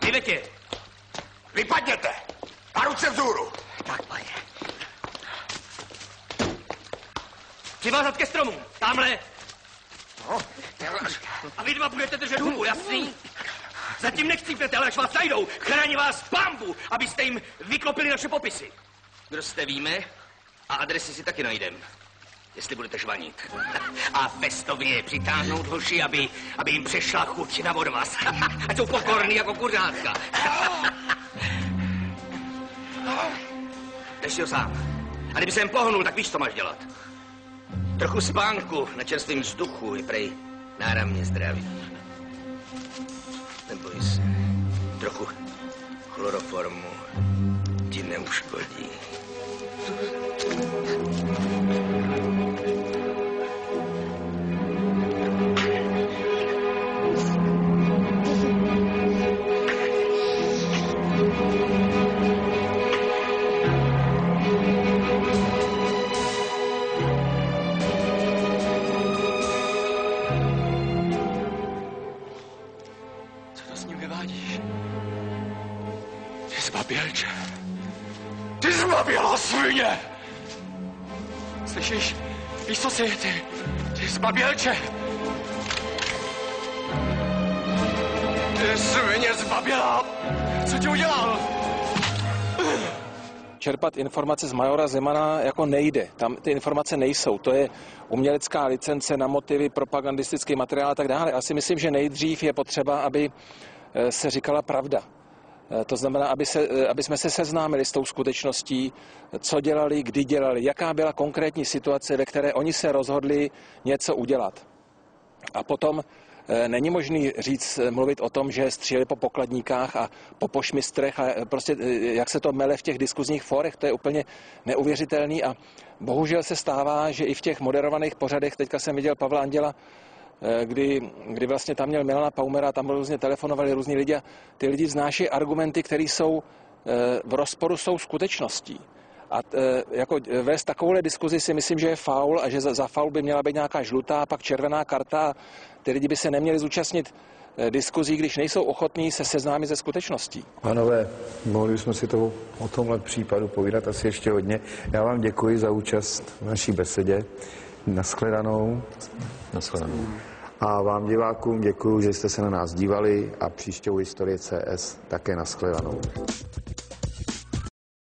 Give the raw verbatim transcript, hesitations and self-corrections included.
Vyveď. Vypadněte! A ruce vzhůru! Tak, pane. Přivázat ke stromu. Tamhle. No, a vy dva budete držet hubu, jasný? Zatím nechcípnete, ale až vás najdou, chrání vás pambu, abyste jim vyklopili naše popisy. Kdo jste víme a adresy si taky najdem, jestli budete žvanit. A festovně přitáhnout hoši, aby, aby jim přešla chuť na odvaz. Ať jsou pokorný jako kuřátka. Jdeš si ho sám. A kdyby se jen pohnul, tak víš, co máš dělat. Trochu spánku na čerstvém vzduchu je prej náramně zdraví. Neboj se, trochu chloroformu ti neuškodí. Zbabělče. Ty zbabělá svině! Slyšíš? Víš, co si ty? Ty zbabělče! Ty svině zbabělá! Co ti udělal? Čerpat informace z majora Zemana jako nejde. Tam ty informace nejsou. To je umělecká licence na motivy, propagandistický materiál a tak dále. Asi myslím, že nejdřív je potřeba, aby se říkala pravda. To znamená, aby, se, aby jsme se seznámili s tou skutečností, co dělali, kdy dělali, jaká byla konkrétní situace, ve které oni se rozhodli něco udělat. A potom není možný říct, mluvit o tom, že stříleli po pokladníkách a po pošmistrech a prostě jak se to mele v těch diskuzních fórech, to je úplně neuvěřitelný a bohužel se stává, že i v těch moderovaných pořadech, teďka jsem viděl Pavla Anděla, Kdy, kdy vlastně tam měl Milana Paumera, tam různě telefonovali různí lidi a ty lidi vznáší argumenty, které jsou v rozporu jsou skutečností. A jako vést takovouhle diskuzi si myslím, že je faul a že za, za faul by měla být nějaká žlutá, pak červená karta. Ty lidi by se neměli zúčastnit diskuzí, když nejsou ochotní se seznámit se skutečností. Pánové, mohli bychom si to o tomhle případu povídat asi ještě hodně. Já vám děkuji za účast v naší besedě. Nashledanou. Nashledanou. A vám divákům děkuji, že jste se na nás dívali a příště u Historie C S také nashledanou.